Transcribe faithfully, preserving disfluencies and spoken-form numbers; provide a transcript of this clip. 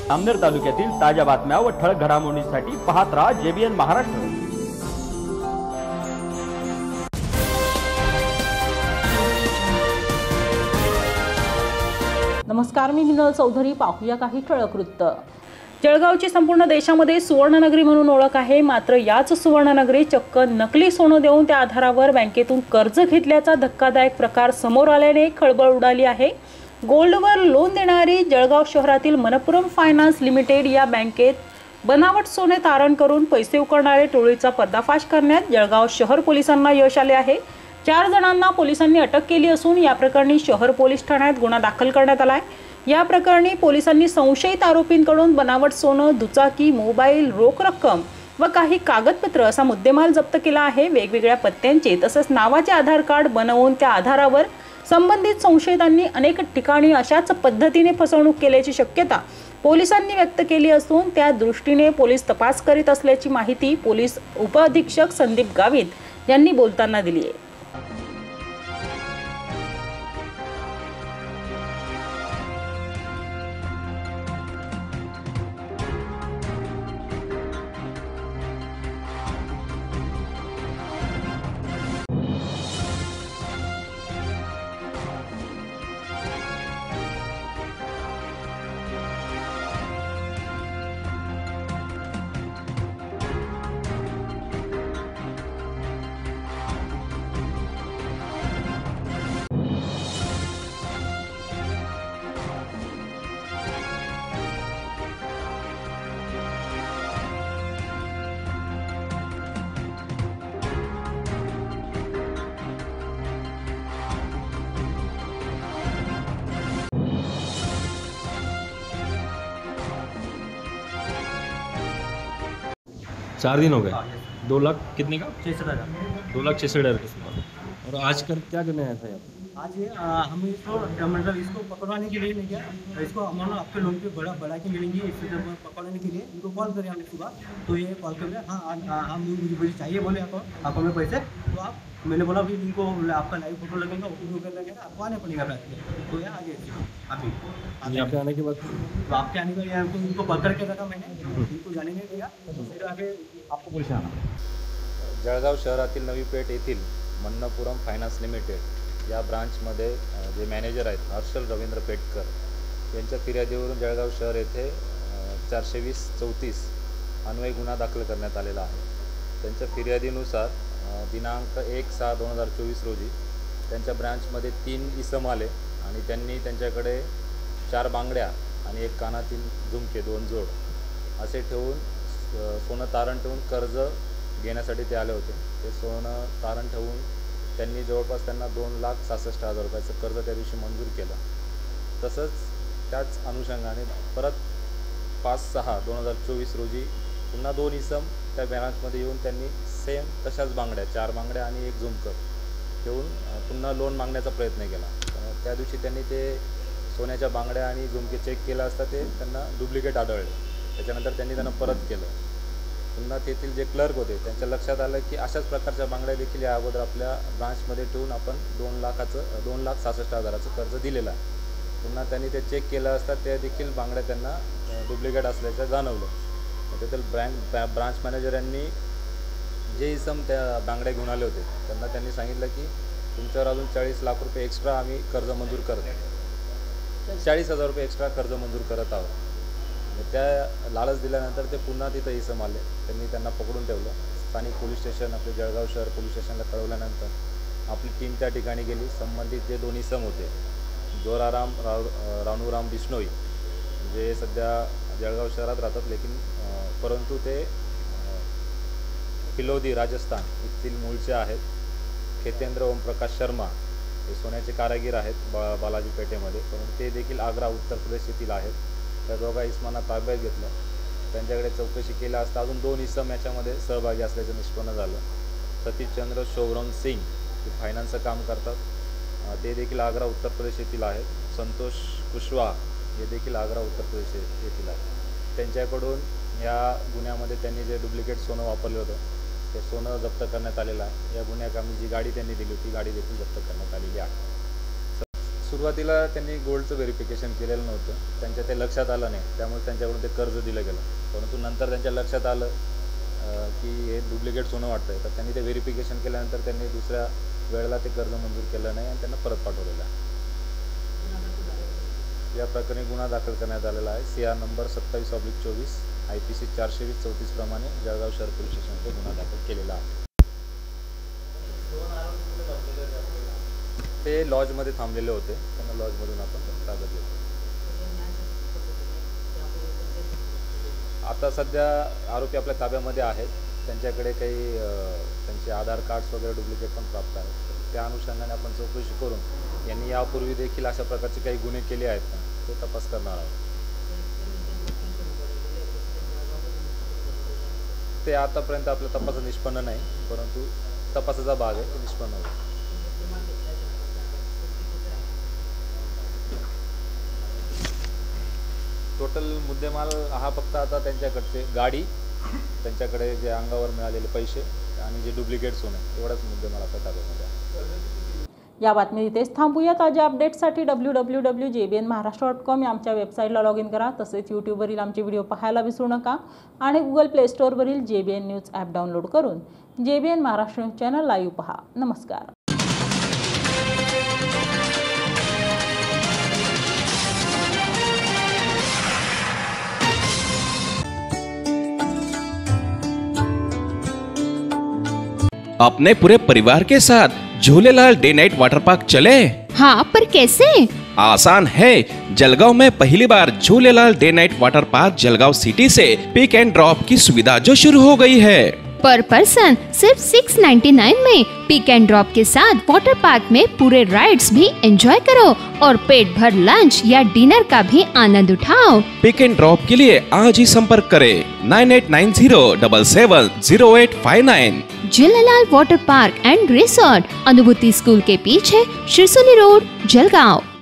अमनेर तालुक्यातील ताज्या बातम्या व ठळक घडामोडींसाठी पाहत राहा जेबीएन महाराष्ट्र। नमस्कार, मी मिनल चौधरी। पाहूया काही ठळक वृत्त। जळगावची संपूर्ण देशामध्ये सुवर्णनगरी म्हणून ओळख आहे, मात्र याच सुवर्णनगरी चक्क नकली सोनं देऊन त्या आधारावर बँकेतून कर्ज घेतल्याचा धक्कादायक प्रकार समोर आल्याने खळबळ उडाली आहे। गोल्डवर लोन देणारी जळगाव शहरातील मनपुरम फायनान्स लिमिटेड या बँकेत बनावट सोने तारण करून पैसे उकळणारे टोळीचा पर्दाफाश करण्यात जळगाव शहर पोलिसांना यश आले आहे। चार जणांना पोलिसांनी अटक केली असून या प्रकरणी शहर पोलीस ठाण्यात गुन्हा दाखल करण्यात आला आहे। या प्रकरणी पोलिसांनी संशयित आरोपींकडून बनावट सोनं, दुचाकी, मोबाईल, रोख रक्कम व काही कागदपत्र असा मुद्देमाल जप्त केला आहे। वेगवेगळ्या पत्त्यांचे तसेच नावाचे आधार कार्ड बनवून त्या आधारावर संबंधित संशयितांनी अनेक ठिकाणी अशाच पद्धतीने फसवणूक केल्याची शक्यता पोलिसांनी व्यक्त केली असून त्या दृष्टीने पोलीस तपास करीत असल्याची माहिती पोलीस उपअधीक्षक संदीप गावित यांनी बोलताना दिली आहे। चार दिन हो गए। दो लाख कितने का? छः सौ हज़ार दो लाख छः हज़ार का। और आज कर क्या करने आया था यहाँ? आज ये आ, हम इसको मतलब इसको पकड़वाने के लिए नहीं गया, इसको हमारा आपके लोन पे बड़ा बढ़ा के मिलेंगे, इसको जब पकड़ने के लिए इनको कॉल करें हमने सुबह, तो ये कॉल कर हाँ आ, हम मुझे मुझे चाहिए बोले आपको आपको में पैसे, तो आप मैंने बोला फिर इनको आपका लाइव फोटो लगेगा, फोटो कर लगेगा, आपको आने पड़ेगा बैठ के। तो यहाँ आगे अभी यहाँ पे आने के बाद तो आपके आने का यहाँ तो इनको पकड़ के रखा मैंने, इनको जाने नहीं दिया, फिर आगे आपको पुलिस आना। जळगाव शहरातील नवी पेठ येथील मनपुरम फायनान्स लिमिटेड या ब्रांचमध्ये जे मॅनेजर आहेत हर्षल रवींद्र पेटकर यांच्या फिर्यादीवरून जळगाव शहर येथे चारशे वीस चौतीस अन्वय गुन्हा दाखल करण्यात आलेला आहे। त्यांच्या फिर्यादीनुसार दिनांक एक सहा दोन हजार चोवीस रोजी त्यांच्या ब्रांचमध्ये तीन इसम आले आणि त्यांनी त्यांच्याकडे चार बांगड्या आणि एक कानातील झुमके दोन जोड असे ठेवून सोनं तारण ठेवून कर्ज घेण्यासाठी ते आले होते। ते सोनं तारण ठेवून त्यांनी जवळपास त्यांना दोन लाख सहासष्ट हजार रुपयाचं कर्ज त्या दिवशी मंजूर केलं। तसंच त्याच अनुषंगाने परत पाच सहा दोन हजार चोवीस रोजी पुन्हा दोन इसम त्या ब्रांचमध्ये येऊन त्यांनी सेम तशाच बांगड्या चार बांगड्या आणि एक झुमकर ठेवून पुन्हा लोन मागण्याचा प्रयत्न केला। त्या दिवशी त्यांनी ते सोन्याच्या बांगड्या आणि झुमके चेक केलं असता ते त्यांना डुप्लिकेट आढळले। त्याच्यानंतर त्यांनी त्यांना परत केलं। पुन्हा तेथील जे क्लर्क होते त्यांच्या लक्षात आलं की अशाच प्रकारच्या बांगड्या देखील या अगोदर आपल्या ब्रांचमध्ये ठेवून आपण दोन लाखाचं दोन लाख सहासष्ट हजाराचं कर्ज दिलेलं आहे। पुन्हा त्यांनी ते चेक केलं असता ते देखील बांगड्या त्यांना डुप्लिकेट असल्याचं जाणवलं। तेथील ब्रँच ब्रांच मॅनेजर यांनी जे इसम त्या बांगड्या घेऊन आले होते त्यांना त्यांनी सांगितलं की तुमच्यावर अजून चाळीस लाख रुपये एक्स्ट्रा आम्ही कर्ज मंजूर करत चाळीस हजार रुपये एक्स्ट्रा कर्ज मंजूर करत आहोत। त्या लालच दिल्यानंतर ते पुन्हा तिथं इसम आले, त्यांनी त्यांना पकडून ठेवलं। स्थानिक पोलीस स्टेशन आपले जळगाव शहर पोलीस स्टेशनला कळवल्यानंतर आपली टीम त्या ठिकाणी गेली। संबंधित जे दोन इसम होते जोराराम राव रानूराम बिश्नोई जे सध्या जळगाव शहरात राहतात लेकिन परंतु ते फिलोदी राजस्थान येथील मूळचे आहेत। खेतेंद्र ओमप्रकाश शर्मा हे सोन्याचे कारागीर आहेत बा बालाजी पेठेमध्ये, परंतु ते देखील आग्रा उत्तर प्रदेश येथील आहेत। त्या दोघा इसमांना ताब्यात घेतलं, त्यांच्याकडे चौकशी केली असता अजून दोन इसम याच्यामध्ये सहभागी असल्याचं निष्पन्न झालं। सतीशचंद्र शोभरम सिंग हे फायनान्सचं काम करतात, ते देखील आग्रा उत्तर प्रदेश येथील आहेत। संतोष कुशवाहा हे देखील आग्रा उत्तर प्रदेश येथील आहेत। त्यांच्याकडून या गुन्ह्यामध्ये त्यांनी जे डुप्लिकेट सोनं वापरलं होतं ते सोनं जप्त करण्यात आलेलं आहे। या गुन्ह्याकामी जी गाडी त्यांनी दिली होती गाडी देखील जप्त करण्यात आलेली आहे। सुरुवातीला त्यांनी गोल्डचं व्हेरिफिकेशन केलेलं नव्हतं, त्यांच्या ते लक्षात आलं नाही, त्यामुळे त्यांच्याकडून ते कर्ज दिलं गेलं. परंतु नंतर त्यांच्या लक्षात आलं की हे डुप्लिकेट सोनं वाटतं आहे, तर त्यांनी ते व्हेरिफिकेशन केल्यानंतर त्यांनी दुसऱ्या वेळेला ते कर्ज मंजूर केलं नाही आणि त्यांना परत पाठवलेलं आहे. या प्रकरणी गुन्हा दाखल करण्यात आलेला आहे. सी आर नंबर सत्तावीस ऑब्लिक चोवीस आय पी सी चारशे वीस चौतीस प्रमाणे जळगाव शहर पोलीस स्टेशनमध्ये गुन्हा दाखल केलेला आहे. ते लॉजमध्ये थांबलेले होते, त्यांना लॉजमधून आपण ताब्यात घेतो. आता सध्या आरोपी आपल्या ताब्यामध्ये आहेत. त्यांच्याकडे काही त्यांचे आधार कार्ड्स वगैरे डुप्लिकेट पण प्राप्त आहेत. त्या अनुषंगाने आपण चौकशी करून यांनी यापूर्वी देखील अशा प्रकारचे काही गुन्हे केले आहेत का ते तपास करणार आहोत. ते आतापर्यंत आपल्या तपासात निष्पन्न नाही, परंतु तपासाचा भाग आहे, ते निष्पन्न होईल. टोटल मुद्देमाल हा फक्त आता त्यांच्याकडचे गाडी, त्यांच्याकडे जे अंगावर मिळालेले पैसे आणि जे डुप्लिकेट सोने, एवढाच मुद्देमाल आता ताब्यामध्ये आहे. या बातमी इथेच थांबूया. ताज्या अपडेट्ससाठी W W W J B N Maharashtra dot com या आमच्या वेबसाईटला लॉग इन करा. तसेच यूट्यूबवरील आमचे व्हिडिओ पाहायला विसरू नका आणि गुगल प्ले स्टोअरवरील J B N news app download करून J B N Maharashtra news channel live पहा. नमस्कार. अपने पूरे परिवार के साथ Jhulelal day night water park चले? हाँ, पर कैसे? आसान है। जलगांव में पहली बार Jhulelal day night water park Jalgaon city से पिक एंड ड्रॉप की सुविधा जो शुरू हो गई है। पर पर्सन सिर्फ सिक्स नाइन्टी नाइन में पिक एंड ड्रॉप के साथ वाटर पार्क में पूरे राइड्स भी एंजॉय करो और पेट भर लंच या डिनर का भी आनंद उठाओ। पिक एंड ड्रॉप के लिए आज ही संपर्क करें nine eight nine zero double seven zero eight five nine. Jhulelal water park and resort, Anubhuti school के पीछे, शिरसोली रोड, जलगांव।